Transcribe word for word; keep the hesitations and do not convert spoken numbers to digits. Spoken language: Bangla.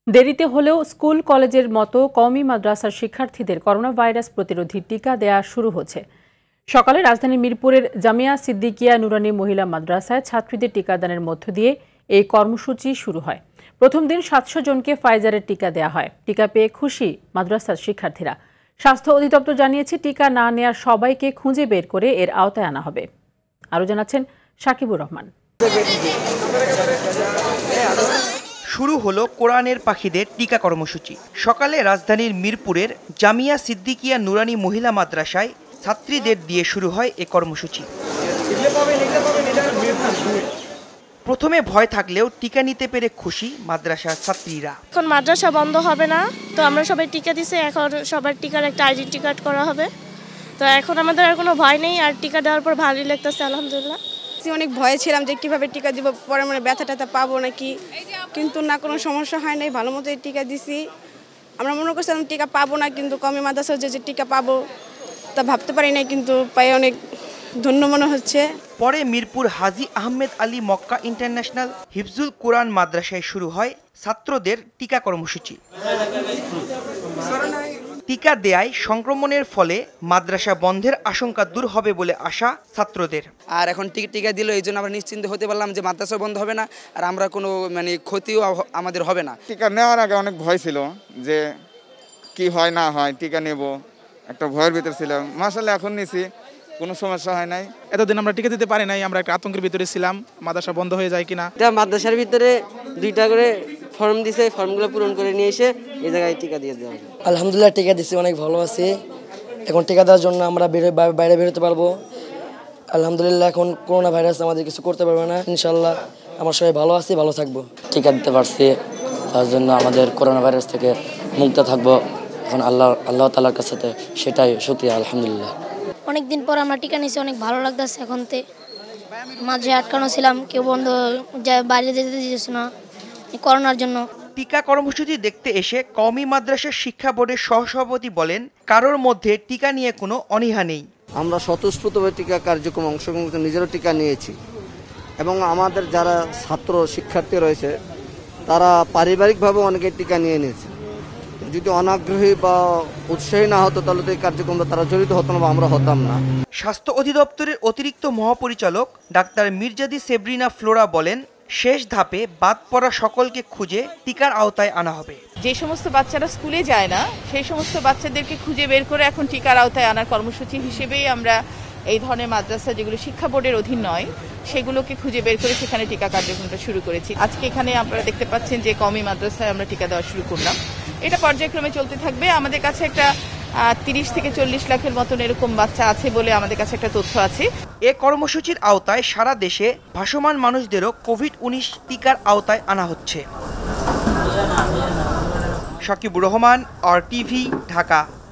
দেরিতে হলেও স্কুল কলেজের মতো কওমি মাদ্রাসার শিক্ষার্থীদের করোনা ভাইরাস প্রতিরোধী টিকা দেয়া শুরু হচ্ছে। সকালে রাজধানীর মিরপুরের জামিয়া সিদ্দিকিয়া নুরানী মহিলা মাদ্রাসায় ছাত্রীদের টিকাদানের মধ্য দিয়ে এই কর্মসূচি শুরু হয়। প্রথম দিন সাতশো জনকে ফাইজারের টিকা দেয়া হয়। টিকা পেয়ে খুশি মাদ্রাসার শিক্ষার্থীরা। স্বাস্থ্য অধিদপ্তর জানিয়েছে, টিকা না নেয়ার সবাইকে খুঁজে বের করে এর আওতায় আনা হবে। আরও জানাচ্ছেন সাকিবুর রহমান। শুরু হলো কোরআনের পাখিদের টিকা কর্মসূচি। সকালে রাজধানীর মিরপুরের জামিয়া সিদ্দিকিয়া নুরানী মহিলা মাদ্রাসায় ছাত্রীদের দিয়ে শুরু হয় এ কর্মসূচি। প্রথমে ভয় থাকলেও টিকা নিতে পেরে খুশি মাদ্রাসার ছাত্রীরা। এখন মাদ্রাসা বন্ধ হবে না, তো আমরা সবাই টিকা দিছি। এখন সবার টিকার একটা আইডেন্টি কার্ড করা হবে, তো এখন আমাদের আর কোনো ভয় নেই। আর টিকা দেওয়ার পর ভালোই লাগতেছে, আলহামদুলিল্লাহ। অনেক ভয়ে ছিলাম যে কিভাবে টিকা দিব, পরে মানে ব্যথা ট্যাথা পাবো নাকি, কিন্তু না, কোনো সমস্যা হয় নাই, ভালো মতো টিকা দিছি। আমরা মনে করছিলাম টিকা পাবো না, কিন্তু কওমি মাদ্রাসার যে টিকা পাবো তা ভাবতে পারি নাই, কিন্তু পাই অনেক ধন্য মনে হচ্ছে। পরে Mirpur Haji Ahmed Ali Mecca international Hifzul Quran মাদ্রাসায় শুরু হয় ছাত্রদের টিকা কর্মসূচি। টিকা দেয়ায় সংক্রমণের ফলে মাদ্রাসা বন্ধের আশঙ্কা দূর হবে বলে আশা ছাত্রদের। আর এখন টিকা দিল, এই জন্য আমরা নিশ্চিন্ত হতে পারলাম যে মাদ্রাসা বন্ধ হবে না, আর আমরা কোনো মানে ক্ষতিও আমাদের হবে না। টিকা নেওয়ার আগে অনেক ভয় ছিল যে কি হয় না হয়, টিকা নেব একটা ভয়ের ভিতর ছিলাম। মাশাআল্লাহ এখন নিছি, কোনো সমস্যা হয় নাই। এতদিন আমরা টিকা দিতে পারি নাই, আমরা একটা আতঙ্কের ভিতরে ছিলাম মাদ্রাসা বন্ধ হয়ে যায় কিনা। মাদ্রাসার ভিতরে দুইটা করে ফর্ম দিছে, ফর্মগুলো পূরণ করে নিয়ে এসে এই জায়গায় টিকা দিয়ে দেওয়া হবে। আলহামদুলিল্লাহ টিকা দিচ্ছি, অনেক ভালো আছি। এখন টিকা দেওয়ার জন্য আমরা বাইরে বেরোতে পারবো। আলহামদুলিল্লাহ এখন করোনা ভাইরাস আমাদের কিছু করতে পারবে না, ইনশাল্লাহ। আমার সবাই ভালো আছি, ভালো থাকবো। টিকা দিতে পারছি, তার জন্য আমাদের করোনা ভাইরাস থেকে মুক্ত থাকবো। এখন আল্লাহ আল্লাহ তাআলার কাছে সেটাই শুকরিয়া, আলহামদুলিল্লাহ। অনেকদিন পর আমরা টিকা নিয়েছি, অনেক ভালো লাগতেছে। এখন তে মাঝে আটকানো ছিলাম, কেউ বন্ধ বাইরে যেতে দিয়েছে না করোনার জন্য। টিকা কর্মসূচি দেখতে এসে কওমি মাদ্রাসার শিক্ষা বোর্ডের সহসভাপতি বলেন, কারোর মধ্যে টিকা নিয়ে কোনো অনীহা নেই। আমরা স্বতঃস্ফূর্তভাবে টিকা কার্যক্রম অংশগ্রহণ করতে নিজেরও টিকা নিয়েছি, এবং আমাদের যারা ছাত্র শিক্ষার্থী রয়েছে তারা পারিবারিকভাবে অনেকে টিকা নিয়ে নিয়েছে। যদি অনাগ্রহী বা উৎসাহী না হতো তাহলে তো এই কার্যক্রমে তারা জড়িত হতো না বা আমরা হতাম না। স্বাস্থ্য অধিদপ্তরের অতিরিক্ত মহাপরিচালক ডাক্তার মির্জাদি সেব্রিনা ফ্লোরা বলেন, শেষ ধাপে বাদ পড়া সকলকে খুঁজে টিকার আওতায় আনা হবে। যে সমস্ত বাচ্চারা স্কুলে যায় না সেই সমস্ত বাচ্চাদেরকে খুঁজে বের করে এখন টিকার আওতায় আনার কর্মসূচি হিসেবেই আমরা এই ধরনের মাদ্রাসা যেগুলো শিক্ষা বোর্ডের অধীন নয় সেগুলোকে খুঁজে বের করে সেখানে টিকা কার্যক্রমটা শুরু করেছি। আজকে এখানে আপনারা দেখতে পাচ্ছেন যে কওমি মাদ্রাসায় আমরা টিকা দেওয়া শুরু করলাম। এটা পর্যায়ক্রমে চলতে থাকবে। আমাদের কাছে একটা তিরিশ থেকে চল্লিশ লাখের মতন এরকম বাচ্চা আছে বলে আমাদের কাছে একটা তথ্য আছে। এ কর্মসূচির আওতায় সারা দেশে ভাসমান মানুষদেরও কোভিড উনিশ টিকার আওতায় আনা হচ্ছে। Sakibur Rahman, R TV, Dhaka.